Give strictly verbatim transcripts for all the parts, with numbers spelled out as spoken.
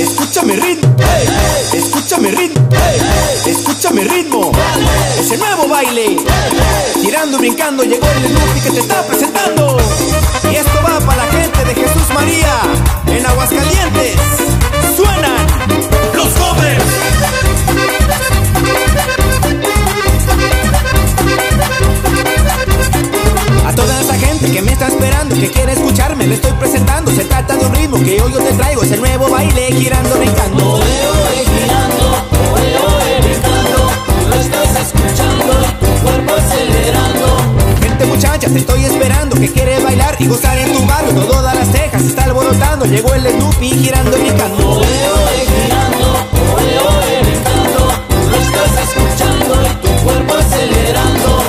Escucha mi ritmo, escucha mi ritmo, escucha mi ritmo. Ese nuevo baile, girando, brincando, llegó el Snoopy que te está presentando. Y esto va para la gente de Jesús María en Aguascalientes. Suenan los covers. A toda esa gente que me está esperando, que quiere escucharme, le estoy presentando. Se trata de un ritmo que hoy yo te traigo, es el nuevo baile, girando, brincando. Oe, oe, girando, oe, oe, brincando. Tú lo estás escuchando y tu cuerpo acelerando. Gente muchacha, te estoy esperando, que quiere bailar y gozar en tu barrio. Todas las cejas está alborotando, llegó el Snoopy girando, brincando. Oe, oe, girando, oe, oe, brincando. Tú lo estás escuchando y tu cuerpo acelerando.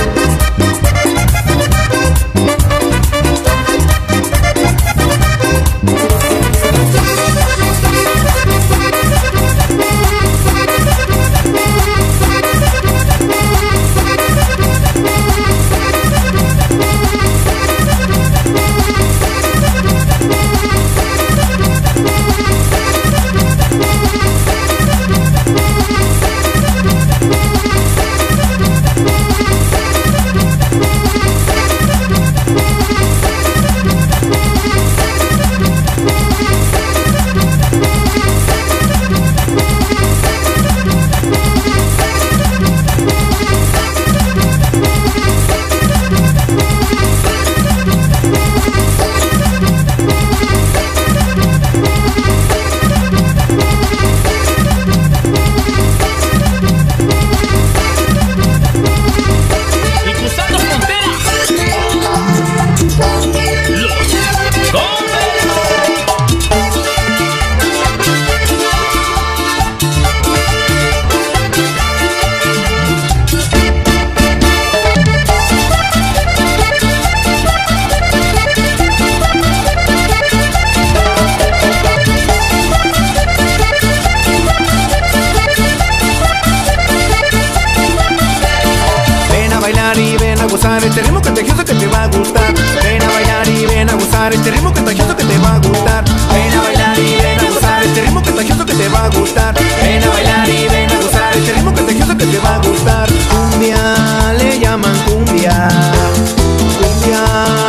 Este ritmo contagioso que te va a gustar. Ven a bailar y ven a gozar. Este ritmo contagioso que te va a gustar. Ven a bailar y ven a gozar. Este ritmo contagioso que te va a gustar. Ven a bailar y ven a gozar. Este ritmo contagioso que te va a gustar. Cumbia, le llaman cumbia. Cumbia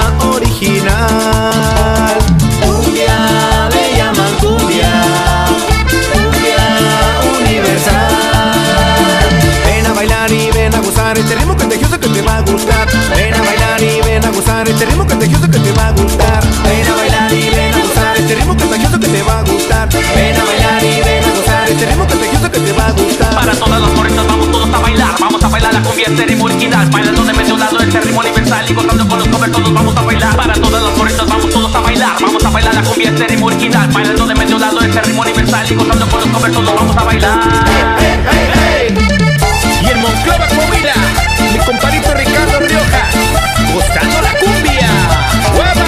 original. Cumbia, le llaman cumbia. Cumbia universal. Ven a bailar y ven a gozar. Este ritmo contagioso que te va a gustar. Ven a bailar y ven a gozar. Este ritmo contagioso que te va a gustar. Ven a bailar y ven a gozar. Este ritmo contagioso que te va a gustar. Ven a bailar y ven a gozar. Este ritmo contagioso que te va a gustar. Para todas las morritas vamos todos a bailar. Vamos a bailar la cumbia, este ritmo original. Bailando de medio lado, este ritmo universal. Y gozando con los covers todos vamos a bailar. Para todas las morritas vamos todos a bailar. Vamos a bailar la cumbia, este ritmo original. Bailando de medio lado, este ritmo universal. Y gozando con los covers todos vamos a bailar. Hey, hey, hey. Y en Monclova, Coahuila, mi compadrito Ricardo Riojas, gozando la cumbia. ¡Hueva!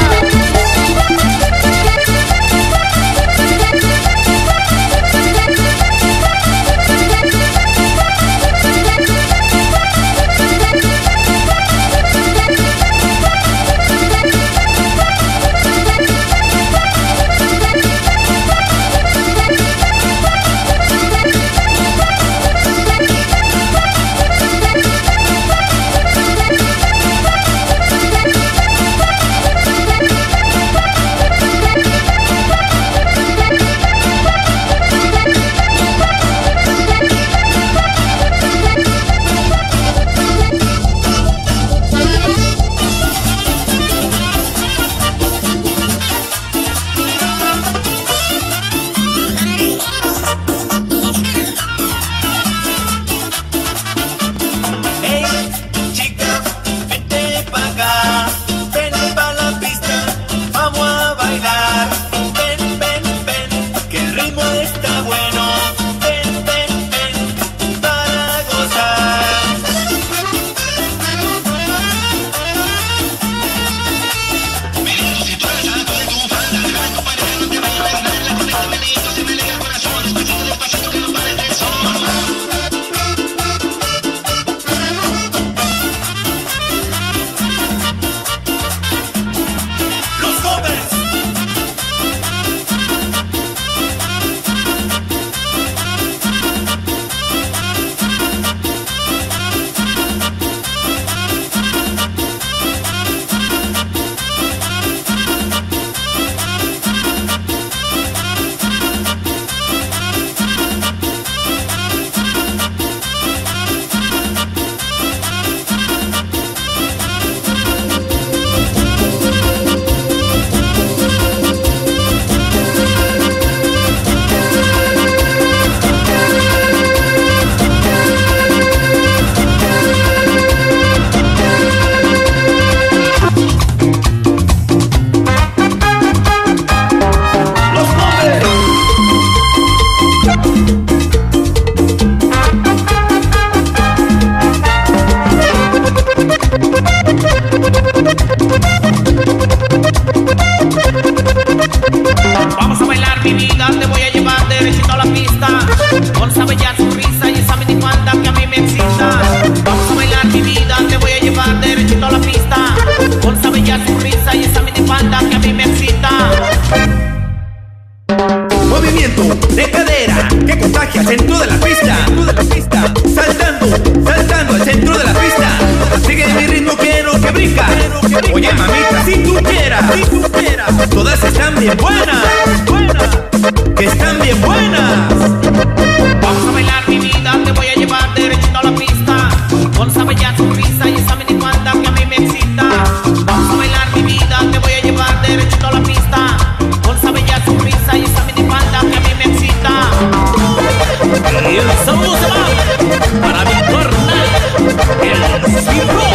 bien buenas, que están bien buenas. Vamos a bailar mi vida, te voy a llevar derechito a la pista. Con esa bella sonrisa y esa minifalda que a mí me excita. Vamos a bailar mi vida, te voy a llevar derechito a la pista. Con esa bella sonrisa y esa minifalda que a mí me excita. Y el saludo se va para mi carnal, el Cirro.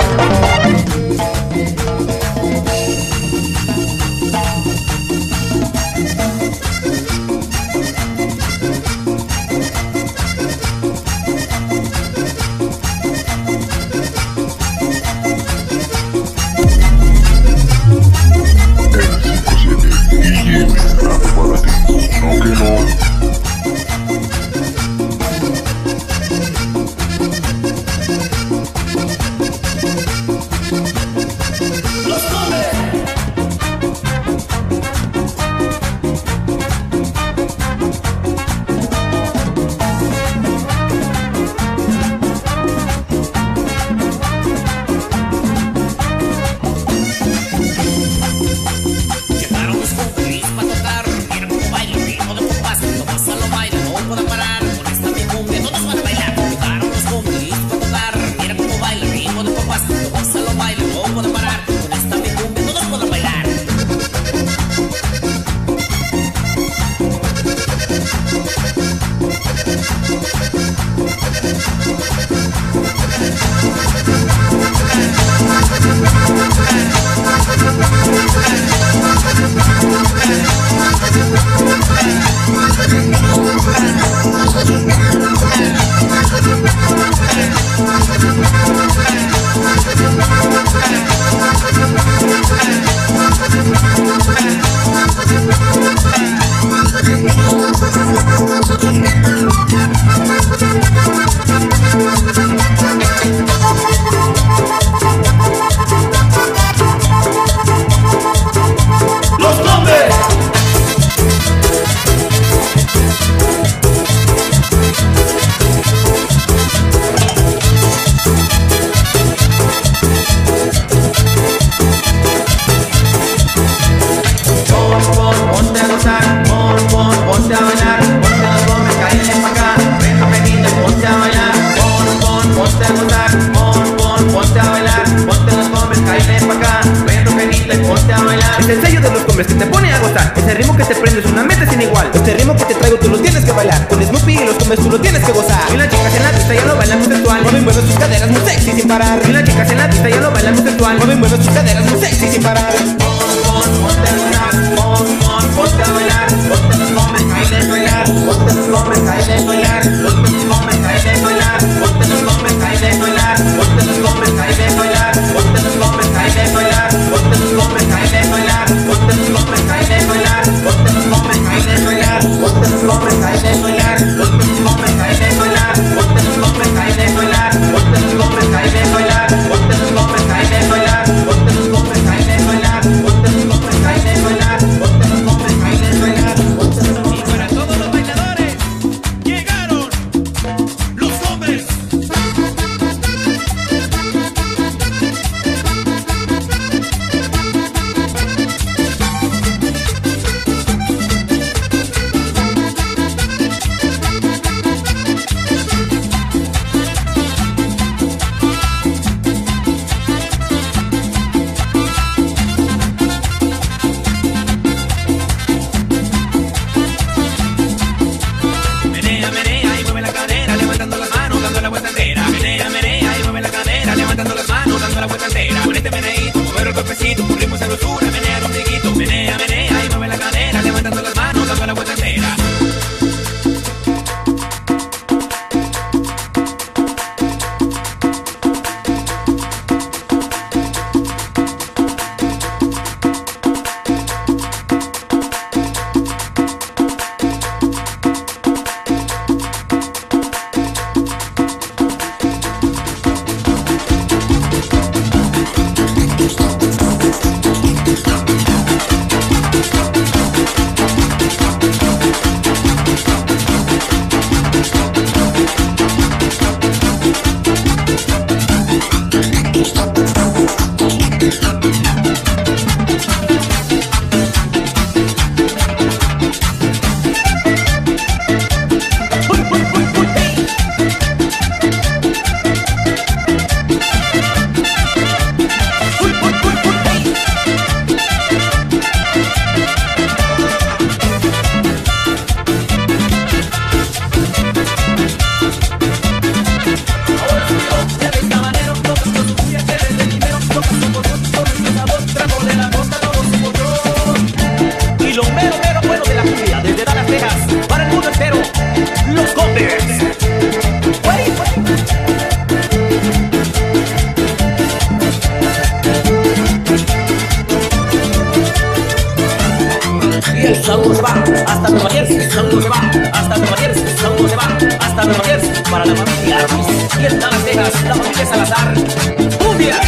Es el sello de los Converse que te pone a gozar. Ese ritmo que te prende es una meta sin igual. Este ritmo que te traigo tú lo tienes que bailar. Con Snoopy y los Converse tú lo tienes que gozar. Y las chicas en la pista ya lo bailan muy sensual. Mueven buenos sus caderas muy sexy sin parar. Y las chicas en la pista ya lo bailan muy sensual. Mueven buenos sus caderas muy sexy sin parar. Ponte a bailar, pon, pon, ponte a bailar. Ponte los Converse, ahí de bailar. Ponte los Converse, ahí de bailar. Ponte los Converse, ahí de bailar. Ponte los Converse, ahí de bailar. Ponte los Converse, ahí de bailar. Ponte los Converse, ahí de bailar. Ponte los Converse, ahí de bailar. Ponte los Converse, ahí de bailar. Ponte los Converse, ahí de bailar. Ponte los Converse, ahí de bailar. Ponte los Converse, ahí de bailar. Ponte los Converse, ahí de bailar. Ponte los Converse, ahí de bailar. Ponte los Converse, ahí de bailar. Ponte los Converse, ahí de bailar. Ponte los Converse, ahí de bailar. el saludo se va hasta Nueva Jersey, el saludo se va hasta Nueva Jersey, el saludo se va hasta Nueva Jersey para la familia Ruiz y en Dallas, Texas, la familia Salazar. ¡Cumbia!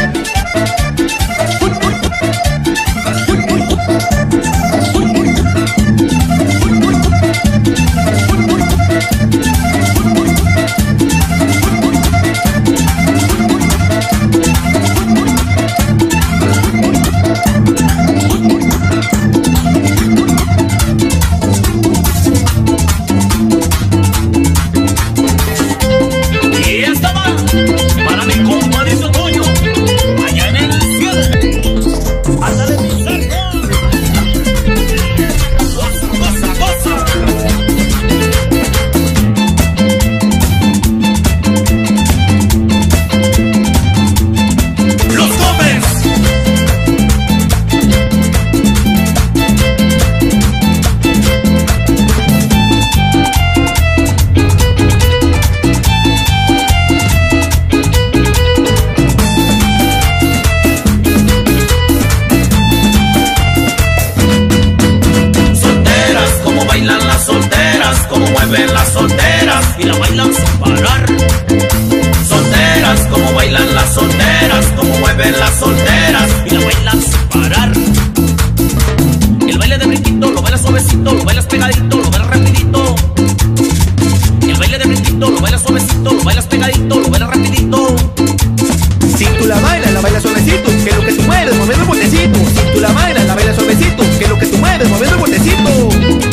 Las solteras y la bailan sin parar. Solteras, como bailan las solteras, como mueven las solteras y la bailan sin parar. El baile de brinquito, lo bailas suavecito, lo bailas pegadito, lo bailas rapidito. El baile de brinquito, lo bailas suavecito, lo bailas pegadito, lo bailas rapidito. Si tú la bailas, la bailas suavecito, que lo que tú mueves, moviendo el botecito. Si tú la bailas, la bailas suavecito, que lo que tú mueves, moviendo el botecito.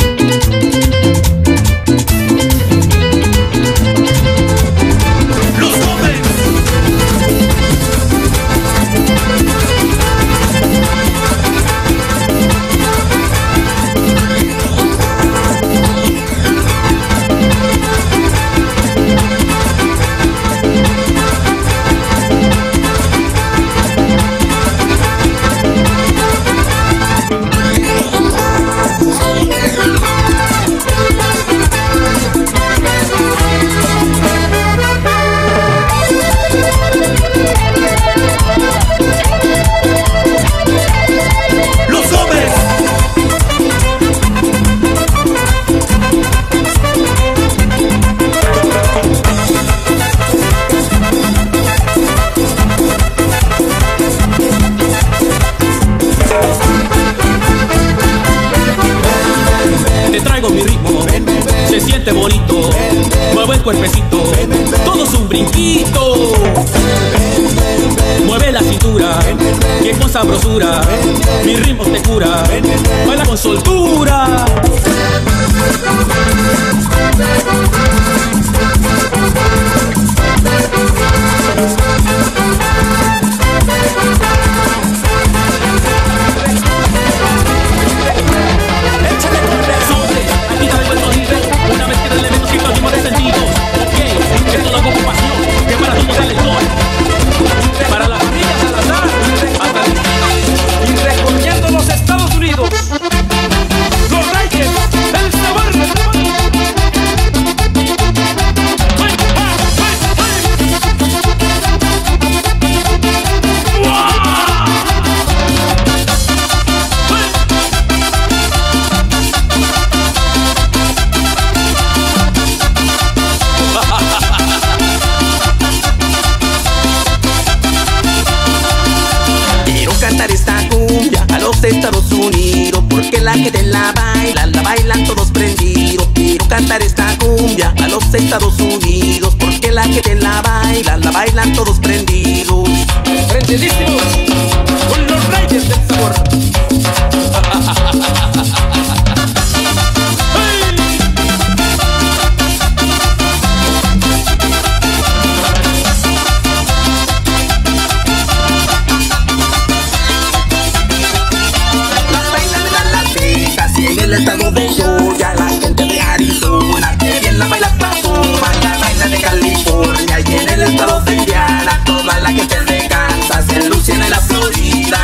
Bonito, mueve el cuerpecito, todo es un brinquito. Mueve la cintura, que con sabrosura mi ritmo te cura. Baila con soltura. Para la familia Salazar, y recorriendo los Estados Unidos, los Reyes del Sabor. Estados Unidos, porque la gente la baila, la bailan todos prendidos. Quiero cantar esta cumbia a los Estados Unidos, porque la gente la baila, la bailan todos prendidos. Prendidísimos con los Reyes del Sabor. El estado de Georgia, la gente de Arizona, que bien la baila Pazuma, la baila de California, y en el estado de Indiana, toda la gente de Kansas, en Luisiana y la Florida.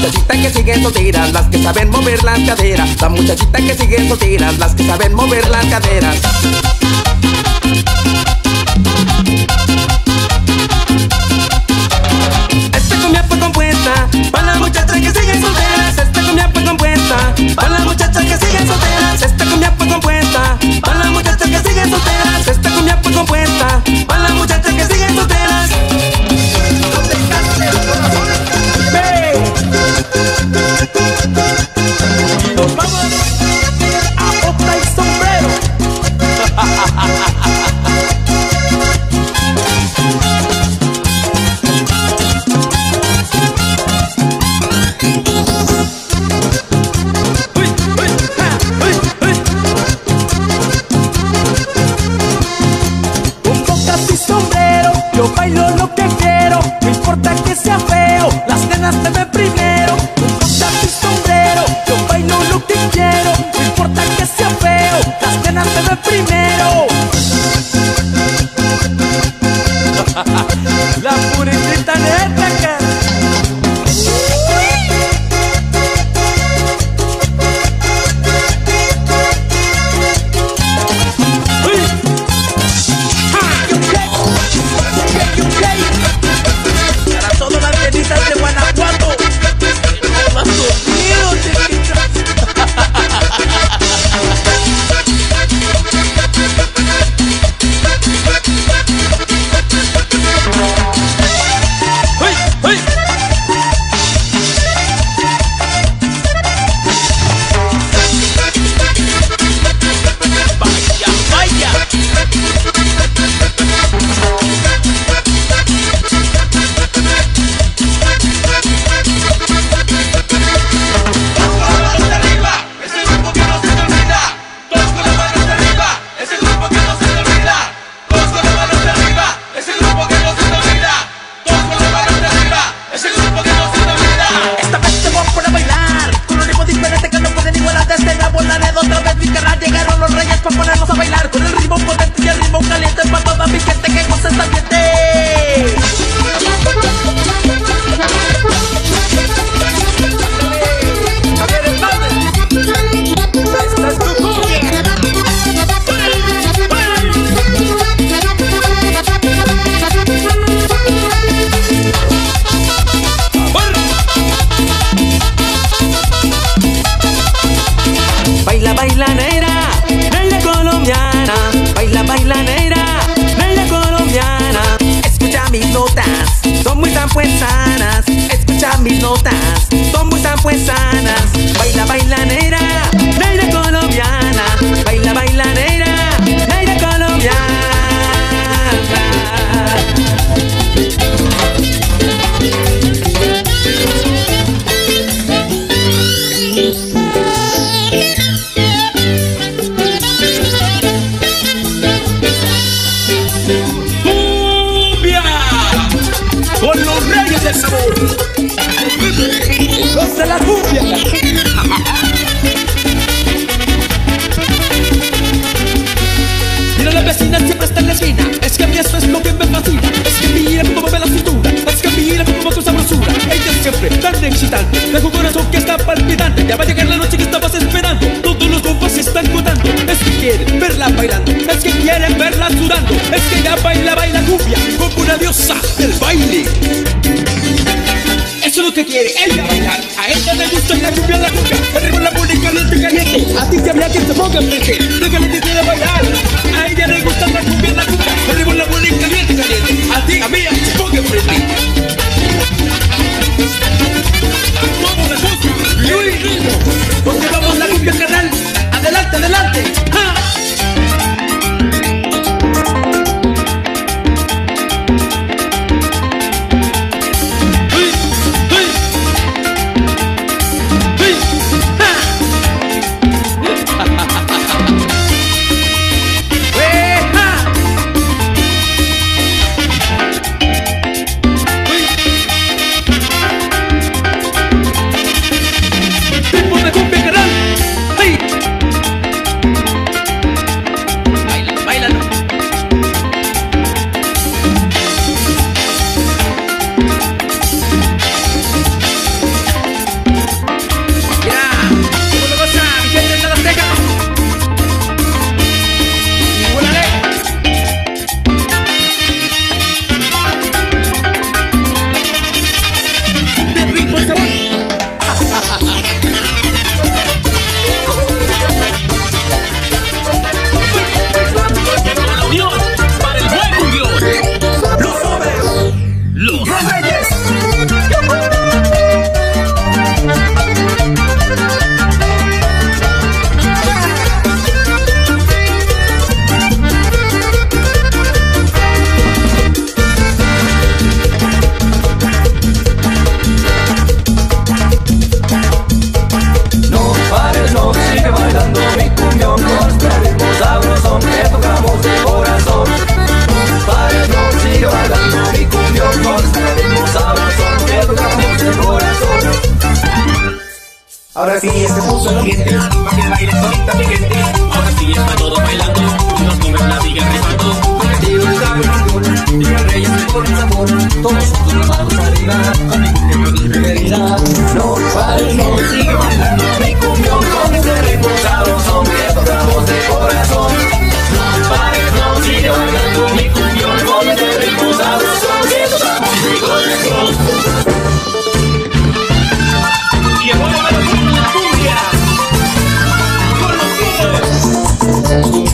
muchachitas que siguen solteras, las que saben mover las caderas. Las muchachitas que siguen solteras, las que saben mover las caderas. Esta cumbia fue compuesta para las muchachas que siguen solteras. Esta cumbia fue compuesta para las muchachas que siguen solteras. Esta cumbia fue compuesta para las muchachas que siguen solteras. Esta cumbia fue compuesta para las muchachas que siguen solteras. Y nos vamos a bota y sombrero. Yo bailo lo que quiero, no importa que sea feo, las nenas te ven primero. Con botas y sombrero, yo bailo lo que quiero, no importa que sea feo, las nenas te ven primero. La puritita neta, cara. De Guanajuato, no más dormido, chiquita. ¡Uy! ¡Uy! Vaya, vaya. Otra vez mi carnal, llegaron los reyes para ponernos a bailar con el ritmo potente y el ritmo caliente para toda mi gente que goza esta ambiente. Javier Hernández, esta es tu cumbia. Baila, baila negra, negra colombiana. Baila, baila negra, negra colombiana. Escucha mis notas, son muy tan pues sanas. Escucha mis notas, son muy tan pues sanas. Baila, baila negra, negra colombiana. Baila, baila negra, negra colombiana. Con los reyes del sabor, los de la cumbia. Mira, la vecina siempre está en la esquina. Es que a mí eso es lo que me fascina. Es que mira cómo mueve la cintura. Es que mira cómo mueve tu sabrosura. Ella es siempre tan excitante. Tengo un corazón que está palpitante. Ya va a llegar la noche que estabas esperando. Todos los compas se están contando. Es que quieren verla bailando. Es que quieren verla sudando. Es que ella baila, baila cumbia como una diosa del baile. Eso es lo que quiere ella bailar. A ella le gusta la cumbia, la cumbia. Arriba la pone caliente, caliente. A ti te habría que te ponga frente. Déjale que quiera bailar. A ella le gusta la cumbia, la cumbia. Arriba la pone caliente, caliente. A ti, a mí, te ponga frente. Vamos la cumbia. Luis Ritmo. Porque vamos la cumbia, carnal. Adelante, adelante. ¡Ja! ahora sí ya se puso el ambiente, para que el baile solita mi gente. Ahora sí está todo bailando, los números la sigue rifando. Con el tiro del cabo y el y el rey es por el sabor. Todos juntos vamos arriba, con mi cumbia mi preferida. No pares, no, sigue bailando mi cumbión con ese ritmo sabroso que tocamos de corazón. No pares, no, sigue bailando mi cumbión con ese ritmo sabroso que tocamos de corazón. Y el juego de la cumbia con los clubes.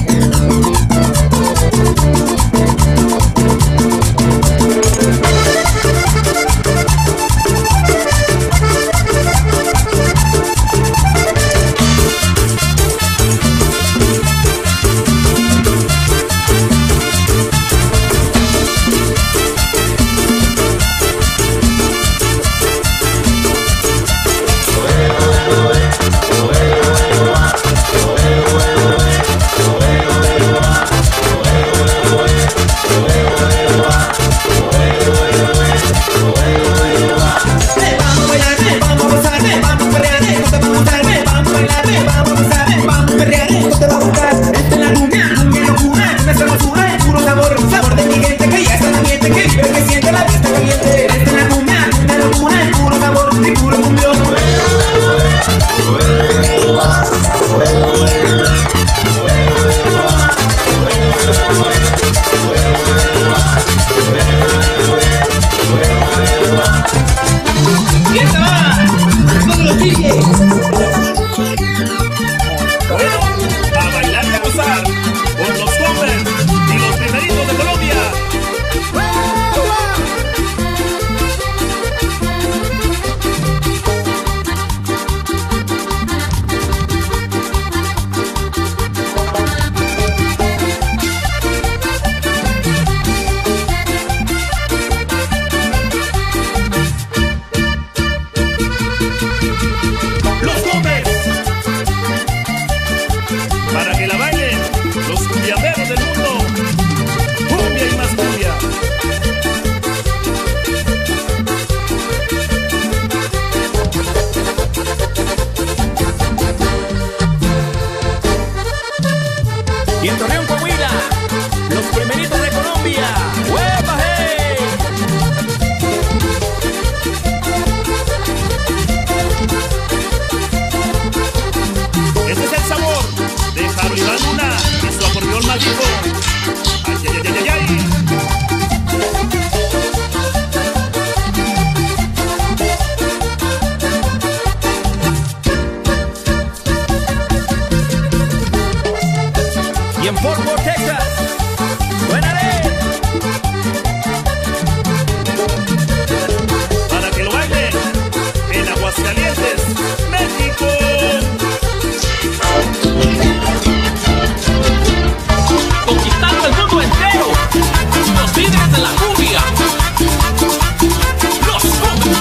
Y en Torreón, Coahuila, los primeritos de Colombia. ¡Huepa, hey! Este es el sabor de Jaro Iván Luna y su acordeón mágico. ¡Ay, ay, ay, ay, ay! Y en Fort Worth, Texas, ¡suénale! Para que lo bailen en Aguascalientes, México. Conquistando el mundo entero, los líderes de la cumbia, los cumbia.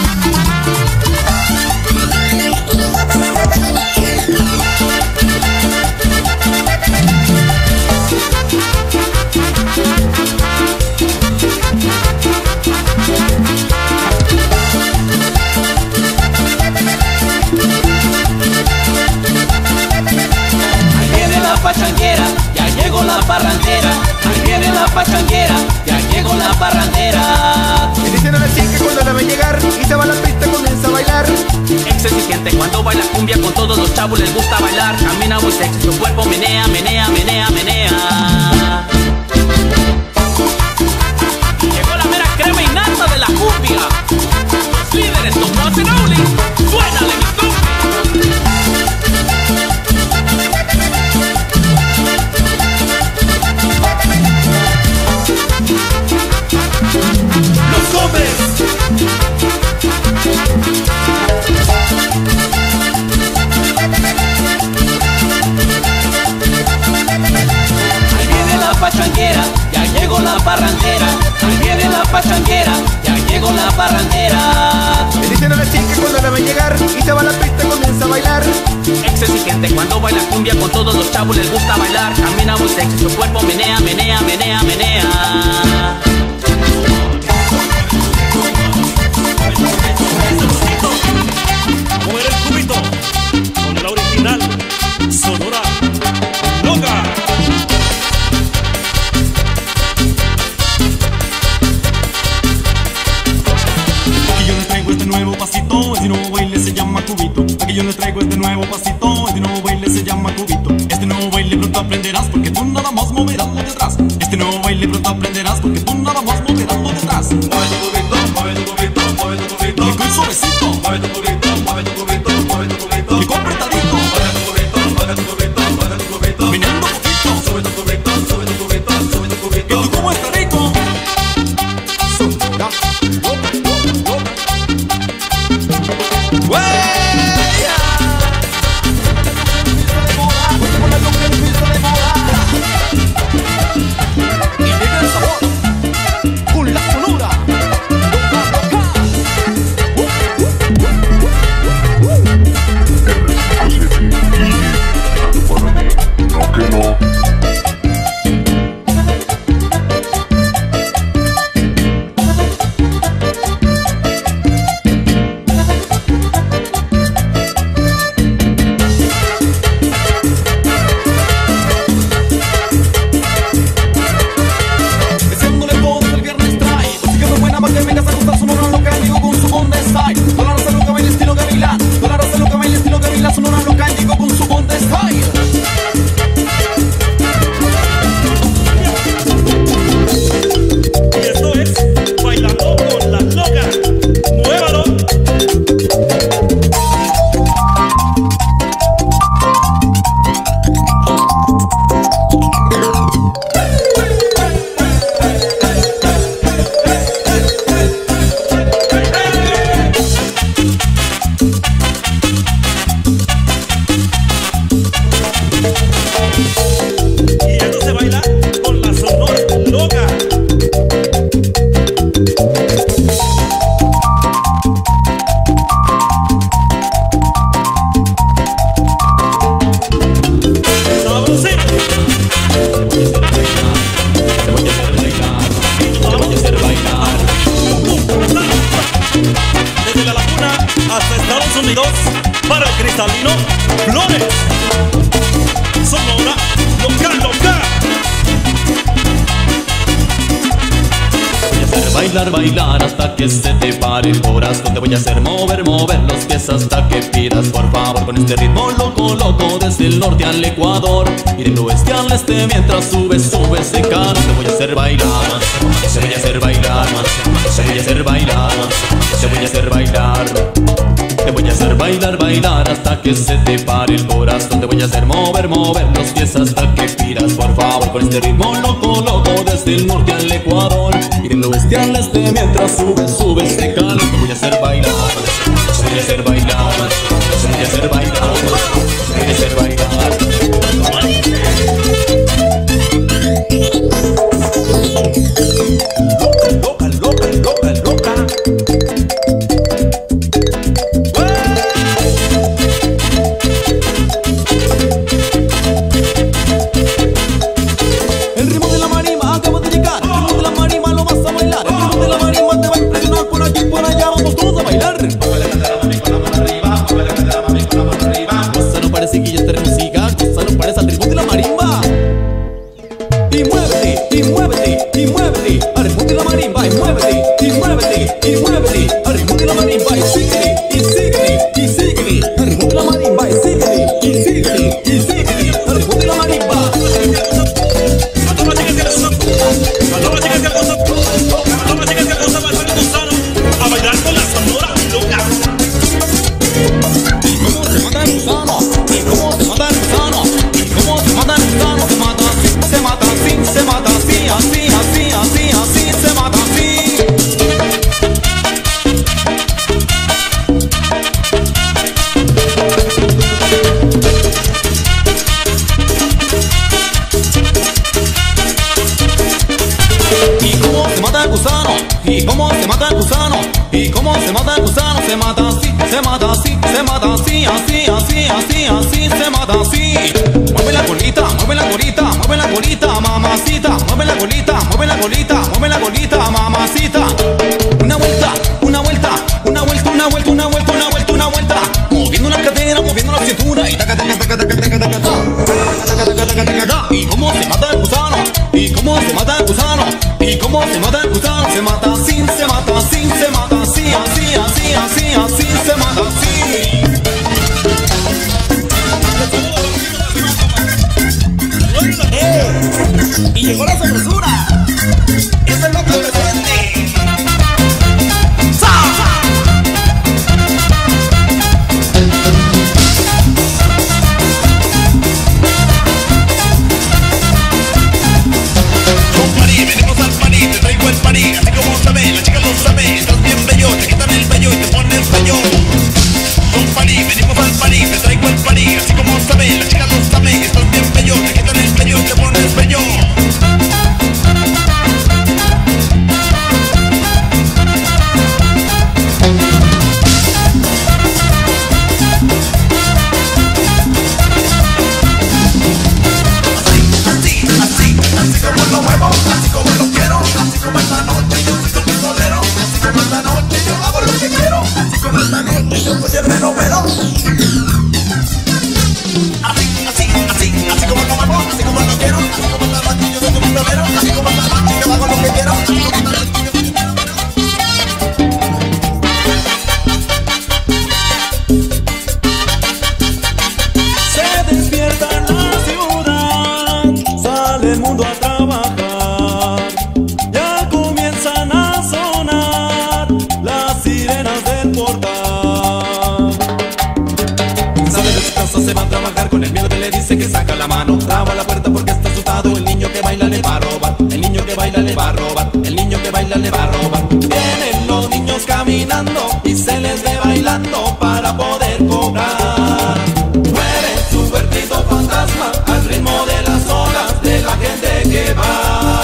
Pachanguera, ya llegó la parrandera. Ahí viene la pachanguera, ya llegó la parrandera. Me dicen a la chica cuando la ve llegar y se va a la pista comienza a bailar. Ex exigente cuando baila cumbia, con todos los chavos les gusta bailar. Camina muy sexy, su cuerpo menea, menea, menea, menea. Llegó la mera crema innata de la cumbia. Los líderes, los más en Oli. Suénale mi cumbia. Los hombres. Ahí viene la pachanguera, ya llegó la parrandera. Ahí viene la pachanguera, ya llegó la parrandera. Me dicen a la chica cuando la ve llegar y se va a la pista comienza a bailar. Ex exigente cuando baila cumbia, con todos los chavos les gusta bailar. Camina muy sexy, su cuerpo menea, menea, menea, menea. Muere el cubito. aprenderás porque tú nada más moverás lo detrás. Este nuevo baile pronto aprenderás porque tú nada más moverás lo detrás. Mueve tu cubito, mueve tu cubito, mueve tu cubito. Y con suavecito, Mueve tu cubito, mueve tu cubito, mueve tu cubito. y con apretadito, Mueve tu cubito, mueve tu cubito, mueve tu cubito. viniendo poquito. Sube tu cubito, sube tu cubito, sube tu ¿Y cubito. tú cómo estás rico? Y llega el sabor con la sonora loca, loca. No que no. Deseándole todo el viernes trae música muy buena para que vengas a gustar. Sonora loca, digo con su bonde style. Toda la raza loca baila estilo Gavilán. Toda la raza loca baila estilo Gavilán. Sonora loca, digo con su bonde style. Y esto es Bailando con la Loca. ¡Muévalo! Y esto se baila con la Sonora Loca. Sabrosito. Te voy a hacer bailar, te voy a hacer bailar. Desde la laguna hasta Estados Unidos, para el cristalino Flores. Sonora Loca, Loca. Te voy a hacer bailar, bailar hasta que se te pare el corazón. Te voy a hacer mover, mover los pies hasta que pidas por favor. Con este ritmo loco, loco, desde el norte al Ecuador y del oeste al este, mientras subes, subes ese calor. Te voy a hacer bailar más, te voy a hacer bailar más, te voy a hacer bailar más, te voy a hacer bailar. Te voy a hacer bailar, bailar hasta que se te pare el corazón. Te voy a hacer mover, mover los pies hasta que pidas por favor. Con este ritmo loco, loco, desde el norte al Ecuador y del oeste al este, mientras subes, subes ese calor. Te voy a hacer bailar, te voy a hacer bailar, te voy a hacer bailar, te voy a hacer bailar. Loca, loca, loca, loca. El ritmo de la marimba acaba de llegar. El ritmo de la marimba lo vas a bailar. El ritmo de la marimba te va a impresionar. Por aquí, por allá, vamos todos a bailar. Mueve la cadera, mami, con la mano arriba. Mueve la cadera, mami, con la mano arriba. Cosa no parece que ya está en música. Cosa no parece al ritmo de la marimba. Y muévete, y muévete, y muévete al ritmo de la marimba. Y muévete, y muévete, y muévete al ritmo de la marimba. Y síguele, y síguele, y síguele al ritmo de la marimba. Y síguele, y síguele, y síguele al ritmo de la marimba. A todas las chicas que les gusta, a todas las chicas que les gusta, a todas las chicas que les gusta bailar el gusano, a bailar con la Sonora Loca. ¿Y cómo se mata el gusano? ¿Y cómo se mata el gusano? ¿Y cómo se mata el gusano? Se mata así, se mata así, se mata así, así, así, así, así, se mata así. ¿Y cómo se mata el gusano? ¿Y cómo se mata el gusano? ¿Y cómo se mata el gusano? Se mata así, se mata así, se mata así, así, así, así, así, se mata así. Mueve la colita, mueve la colita, mueve la colita, mamacita. Mueve la colita, mueve la colita, mueve la colita, mamacita. Una vuelta, una vuelta, una vuelta, una vuelta, una vuelta, una vuelta, una vuelta. Moviendo la cadera, moviendo la cintura y taca, taca, taca, taca, taca, taca, taca, taca, taca, taca, taca. ¿Y cómo se mata el gusano? ¿Y cómo se mata el gusano? ¿Y cómo se mata el gusano? Se mata así, se mata así, se mata así, así, así, así, así, se mata así. Y llegó la sabrosura. Es el loco presente. Con parí, venimos al parí, te traigo el parí. Así como sabe, la chica lo sabe. Estás bien bello, te quitan el vello y te pones bello. Con parí, venimos al parí, te traigo el parí. Así como sabe, la chica lo sabe. Estás bien bello, te quitan el vello y te pones bello. Se va a trabajar con el miedo que le dice que saca la mano. Traba la puerta porque está asustado. El niño que baila le va a robar. El niño que baila le va a robar. El niño que baila le va a robar. Vienen los niños caminando y se les ve bailando para poder cobrar. Mueve su cuerpito fantasma al ritmo de las olas de la gente que va.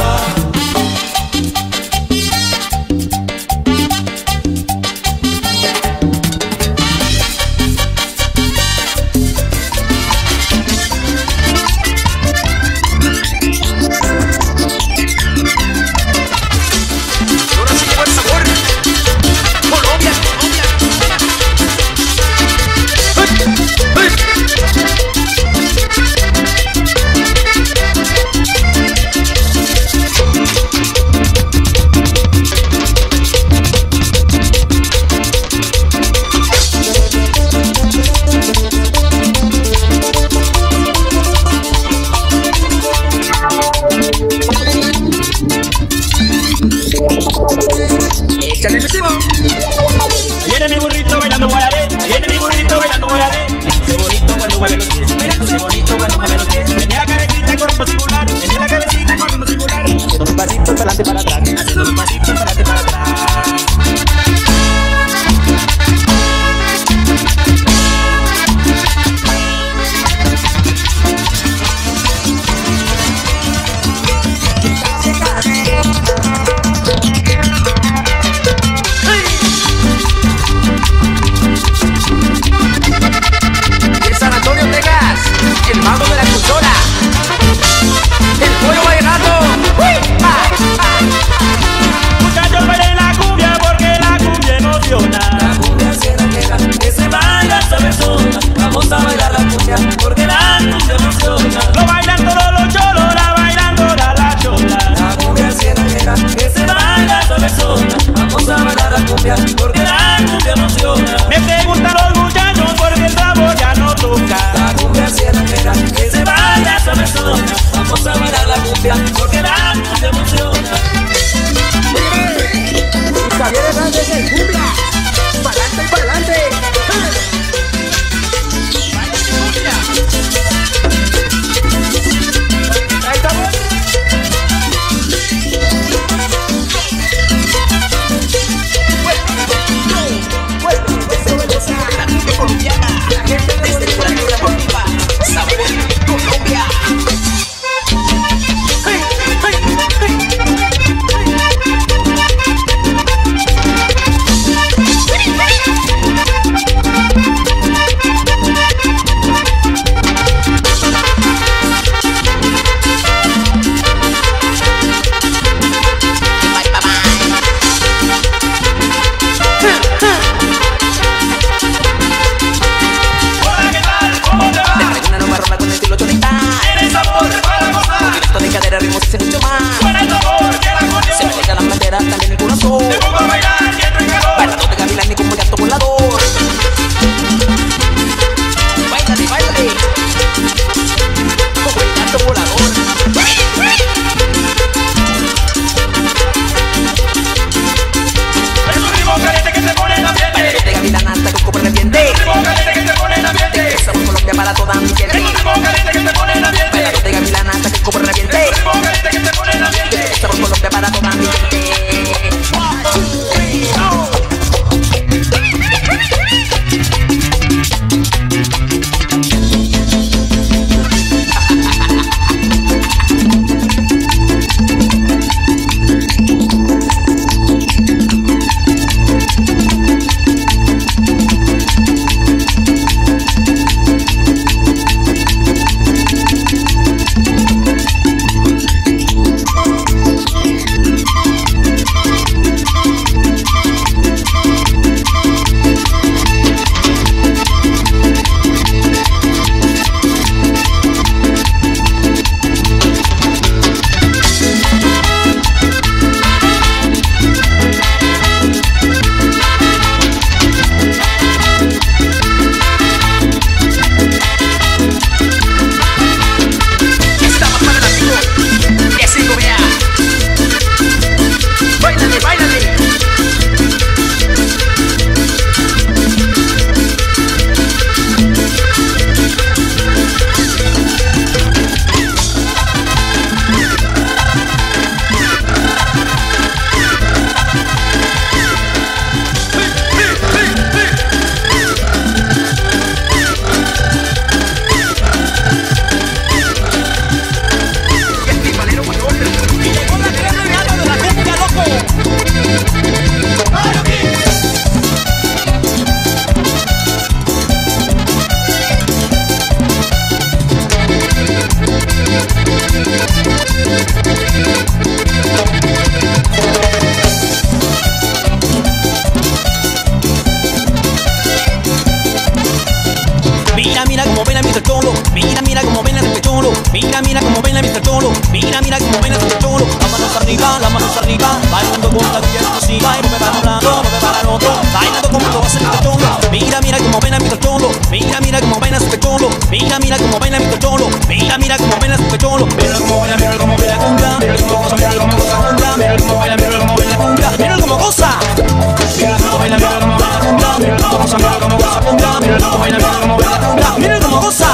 Mira, mira cómo baila su cacholo. Mira cómo baila, mira cómo baila cumbia. Mira cómo goza, mira cómo goza cumbia. Mira cómo baila, mira cómo baila cumbia. Mira cómo goza. Mira cómo baila, mira cómo baila cumbia. Mira cómo goza, mira cómo goza cumbia. Mira cómo baila, mira cómo baila cumbia. Mira cómo goza.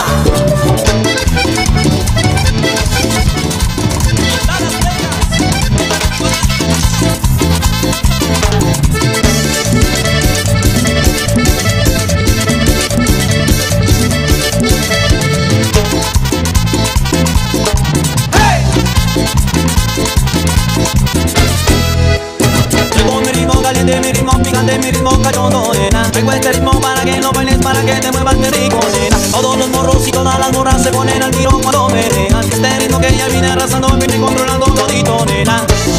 Mi ritmo picante, mi ritmo cachondo, nena. Traigo este ritmo para que lo bailes, para que te muevas de rico, nena. Todos los morros y todas las morras se ponen al tiro cuando menean. Este ritmo que ya viene arrasando, viene controlando todito, nena.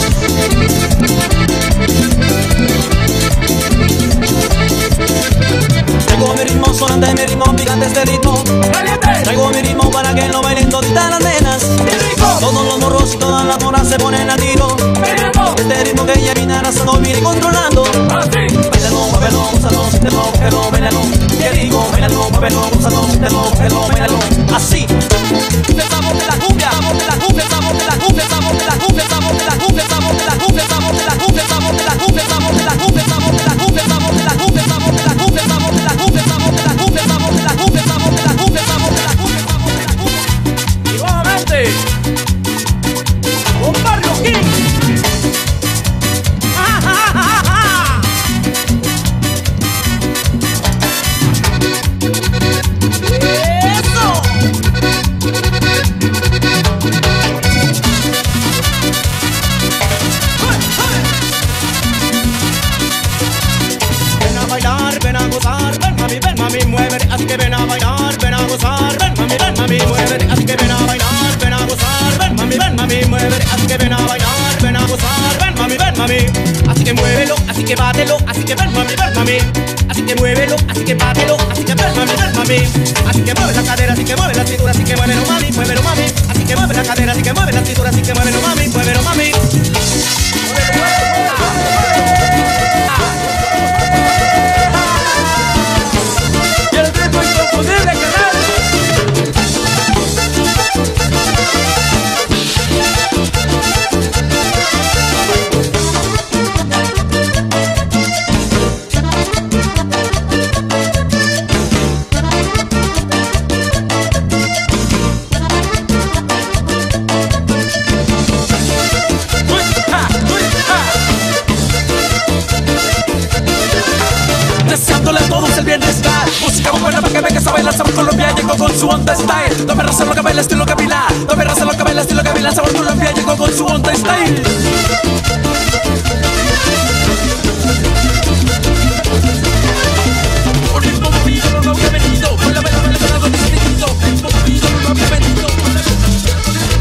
Traigo mi ritmo sonante, mi ritmo picante, este ritmo traigo mi ritmo para que lo bailen toditas las nenas. Todos los morros y todas las morras se ponen al tiro. Este ritmo que ya viene arrasando, viene controlando. Bailalo, muévelo, gózalo, siéntelo, cógelo, bailalo. Qué rico, bailalo, muévelo, gózalo, siéntelo, cógelo, bailalo. Así. El sabor de la cumbia, sabor de la cumbia, sabor de la cumbia, sabor de la cumbia, sabor de la cumbia, sabor de la cumbia, sabor de la cumbia, sabor de la cumbia, sabor de la cumbia, sabor de la cumbia, sabor de la cumbia, sabor de la cumbia, sabor de la cumbia, sabor de la cumbia, sabor de la cumbia, sabor de la cumbia, sabor de la cumbia, sabor de la cumbia. Y nuevamente, un Barrio King. Mami, muévete, así que ven a bailar, ven a gozar. Ven, mami, ven, mami, muévete, así que ven a bailar, ven a gozar. Ven, mami, ven, mami, muévete, así que ven a bailar, ven a gozar. Ven, mami, ven, mami, así que muévelo, así que bátelo, así que ven, mami, ven, mami. Así que muévelo, así que bátelo, así que ven, mami, ven, mami. Así que mueve la cadera, así que mueve la cintura, así que muévelo, mami, muévelo, mami. Así que mueve la cadera, así que mueve la cintura, así que muévelo, mami, muévelo, mami. Deseándole a todos el bienestar. Música muy buena para que vengas a bailar. Sabor Colombia llegó con su onda style. Dame raza lo que baila estilo Gavilán. Dame raza lo que baila estilo Gavilán. Sabor Colombia llegó con su onda style. Un ritmo movido, no lo había venido. Baila, baila, baila con algo distinto. Ritmo movido, no lo había venido. Baila, baila, baila con algo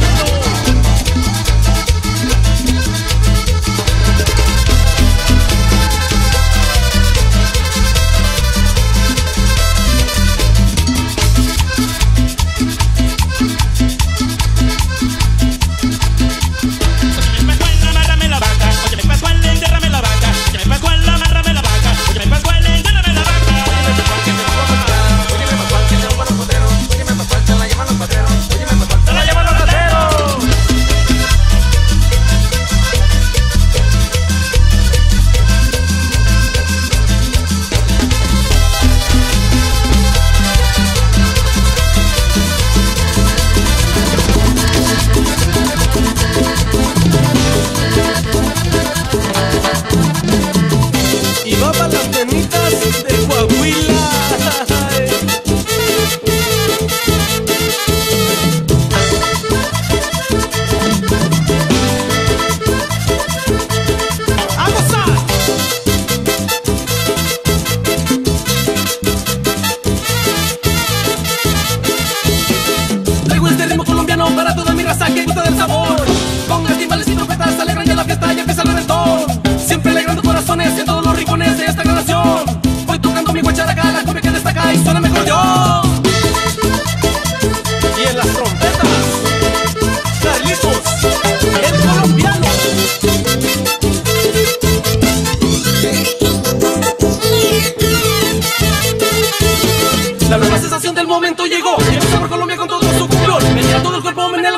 La nueva sensación del momento llegó. Llegó por Colombia con todo su color. Venía todo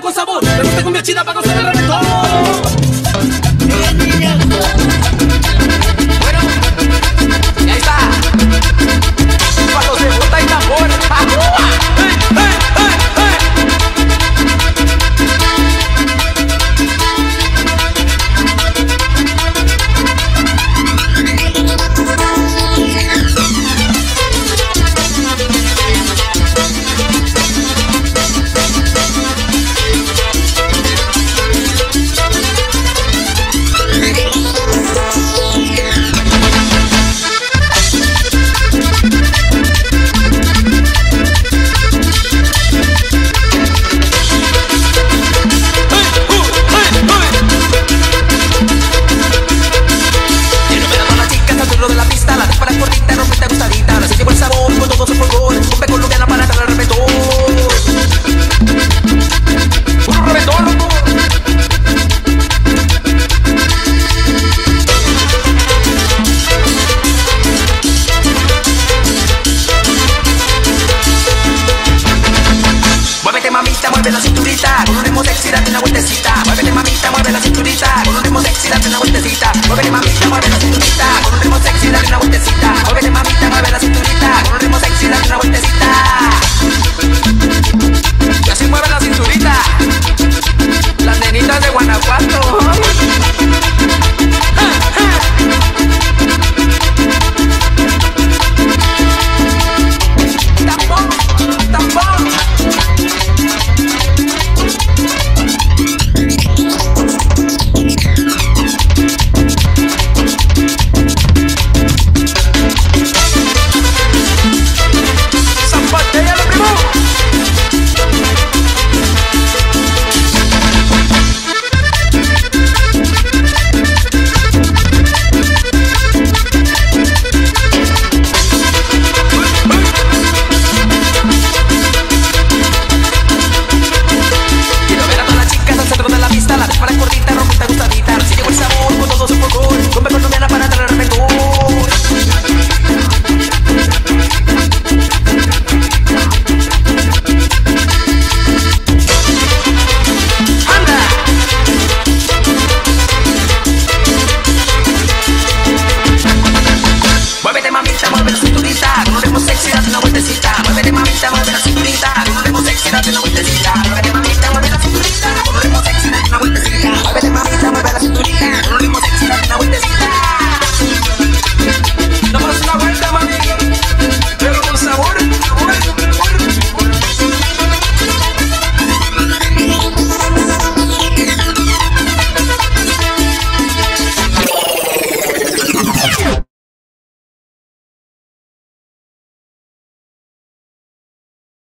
con sabor. Me gusta cumbia chida para gozar el reggaetón. Bueno, y ahí está. Cuando se bota el tambor, ¡ajúa! ¡Hey, hey, hey, hey! Mueve la cinturita, con un ritmo sexy, date una vueltecita. Muévete mamita, mueve la cinturita, con un ritmo sexy, date una vueltecita. Muévete mamita, mueve la cinturita, con un ritmo sexy, date una vueltecita. Muévete mamita, mueve la cinturita, con un ritmo sexy, date una vueltecita.